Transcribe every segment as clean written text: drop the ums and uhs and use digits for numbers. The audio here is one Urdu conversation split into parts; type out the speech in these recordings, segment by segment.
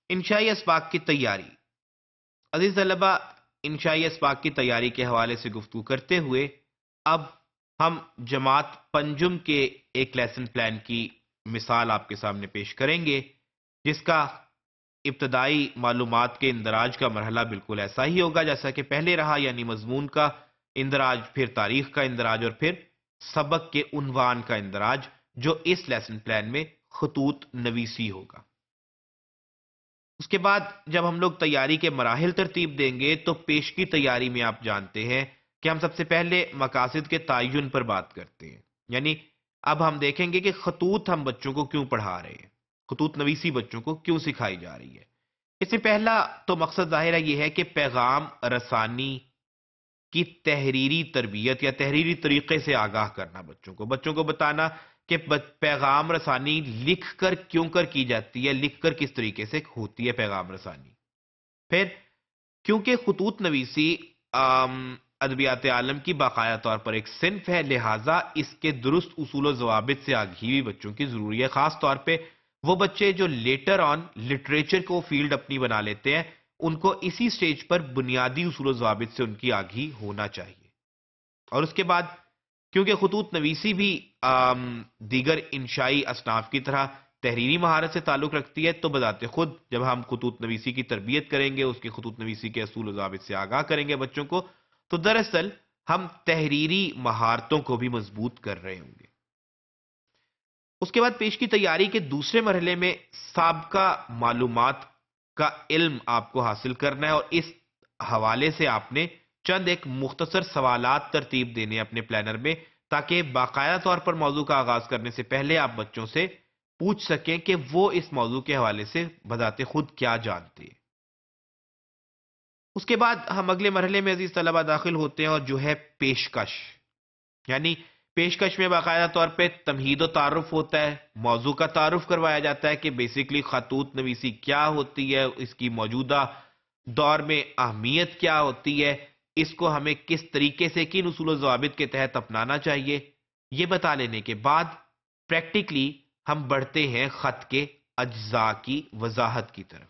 انشائی اسباق کی تیاری۔ عزیز طلبہ، انشائی اسباق کی تیاری کے حوالے سے گفتگو کرتے ہوئے اب ہم جماعت پنجم کے ایک لیسن پلان کی مثال آپ کے سامنے پیش کریں گے، جس کا ابتدائی معلومات کے اندراج کا مرحلہ بالکل ایسا ہی ہوگا جیسا کہ پہلے رہا، یعنی مضمون کا اندراج، پھر تاریخ کا اندراج اور پھر سبق کے عنوان کا اندراج، جو اس لیسن پلان میں خطوط نویسی ہوگا۔ اس کے بعد جب ہم لوگ تیاری کے مراحل ترتیب دیں گے تو پیش کی تیاری میں آپ جانتے ہیں کہ ہم سب سے پہلے مقاصد کے تعین پر بات کرتے ہیں، یعنی اب ہم دیکھیں گے کہ خطوط ہم بچوں کو کیوں پڑھا رہے ہیں، خطوط نویسی بچوں کو کیوں سکھائی جا رہی ہے۔ اس میں پہلا تو مقصد ظاہرہ یہ ہے کہ پیغام رسانی کی تحریری تربیت یا تحریری طریقے سے آگاہ کرنا، بچوں کو بتانا کہ پیغام رسانی لکھ کر کیوں کر کی جاتی ہے، لکھ کر کس طریقے سے ہوتی ہے پیغام رسانی۔ پھر کیونکہ خطوط نویسی ادبیات عالم کی باقاعدہ طور پر ایک صنف ہے، لہٰذا اس کے درست اصول و ضوابط سے آگہی بھی بچوں کی ضروری ہے، خاص طور پہ وہ بچے جو لیٹر آن لٹریچر کو فیلڈ اپنی بنا لیتے ہیں، ان کو اسی سٹیج پر بنیادی اصول و ضوابط سے ان کی آگہی ہونا چاہیے۔ اور اس کے بعد کیونکہ خطوط نویسی بھی دیگر انشائی اصناف کی طرح تحریری مہارت سے تعلق رکھتی ہے، تو بذات خود جب ہم خطوط نویسی کی تربیت کریں گے، اس کی خطوط نویسی کے اصول و ضوابط سے آگاہ کریں گے بچوں کو، تو دراصل ہم تحریری مہارتوں کو بھی مضبوط کر رہے ہوں گے۔ اس کے بعد پیش کی تیاری کے دوسرے مرحلے میں سابقہ معلومات کا علم آپ کو حاصل کرنا ہے، اور اس حوالے سے آپ نے چند ایک مختصر سوالات ترتیب دینے اپنے پلانر میں، تاکہ باقاعدہ طور پر موضوع کا آغاز کرنے سے پہلے آپ بچوں سے پوچھ سکیں کہ وہ اس موضوع کے حوالے سے بذات خود کیا جانتے ہیں۔ اس کے بعد ہم اگلے مرحلے میں عزیز طلبہ داخل ہوتے ہیں، اور جو ہے پیشکش، یعنی پیشکش میں باقاعدہ طور پہ تمہید و تعارف ہوتا ہے، موضوع کا تعارف کروایا جاتا ہے کہ بیسیکلی خطوط نویسی کیا ہوتی ہے، اس کی موجودہ دور میں اہمیت کیا ہوتی ہے، اس کو ہمیں کس طریقے سے کن اصول و ضوابط کے تحت اپنانا چاہیے، یہ بتا لینے کے بعد پریکٹیکلی ہم بڑھتے ہیں خط کے اجزاء کی وضاحت کی طرف۔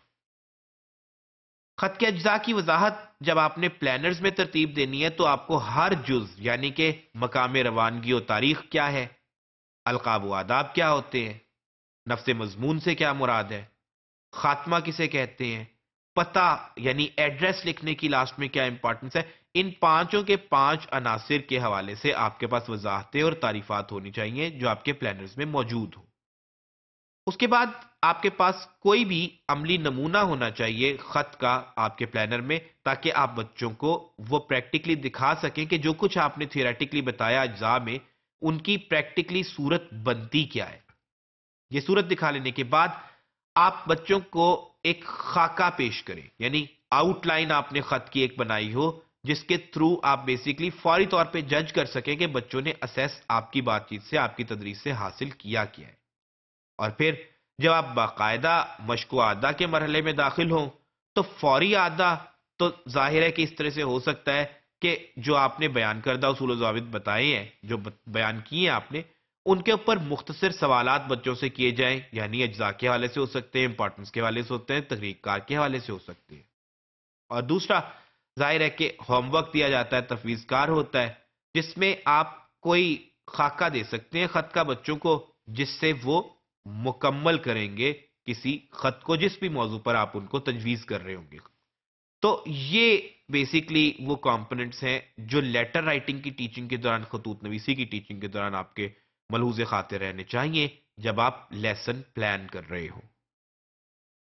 خط کے اجزاء کی وضاحت جب آپ نے پلانرز میں ترتیب دینی ہے تو آپ کو ہر جز، یعنی کہ مقام روانگی و تاریخ کیا ہے، القاب و آداب کیا ہوتے ہیں، نفس مضمون سے کیا مراد ہے، خاتمہ کسے کہتے ہیں، پتہ یعنی ایڈریس لکھنے کی لاسٹ میں کیا امپورٹنس ہے، ان پانچوں کے پانچ عناصر کے حوالے سے آپ کے پاس وضاحتیں اور تعریفات ہونی چاہیے جو آپ کے پلانرز میں موجود ہو۔ اس کے بعد آپ کے پاس کوئی بھی عملی نمونہ ہونا چاہیے خط کا آپ کے پلانر میں، تاکہ آپ بچوں کو وہ پریکٹیکلی دکھا سکیں کہ جو کچھ آپ نے تھیوریٹکلی بتایا اجزاء میں، ان کی پریکٹیکلی صورت بنتی کیا ہے۔ یہ صورت دکھا لینے کے بعد آپ بچوں کو ایک خاکہ پیش کریں، یعنی آؤٹ لائن آپ نے خط کی ایک بنائی ہو، جس کے تھرو آپ بیسیکلی فوری طور پہ جج کر سکیں کہ بچوں نے اسیس آپ کی بات چیت سے، آپ کی تدریس سے حاصل کیا ہے۔ اور پھر جب آپ باقاعدہ مشق و اعادہ کے مرحلے میں داخل ہوں تو فوری اعادہ تو ظاہر ہے کہ اس طرح سے ہو سکتا ہے کہ جو آپ نے بیان کردہ اصول و ضوابط بتائے ہیں، جو بیان کیے ہیں آپ نے، ان کے اوپر مختصر سوالات بچوں سے کیے جائیں، یعنی اجزاء کے حوالے سے ہو سکتے ہیں، امپورٹنس کے حوالے سے ہوتے ہیں، تحریک کار کے حوالے سے ہو سکتے ہیں۔ اور دوسرا ظاہر ہے کہ ہوم ورک دیا جاتا ہے، تفویض کار ہوتا ہے، جس میں آپ کوئی خاکہ دے سکتے ہیں خط کا بچوں کو، جس سے وہ مکمل کریں گے کسی خط کو جس بھی موضوع پر آپ ان کو تجویز کر رہے ہوں گے۔ تو یہ بیسیکلی وہ کمپوننٹس ہیں جو لیٹر رائٹنگ کی ٹیچنگ کے دوران، خطوط نویسی کی ٹیچنگ کے دوران آپ کے ملحوظ خاطر رہنے چاہیے جب آپ لیسن پلان کر رہے ہو۔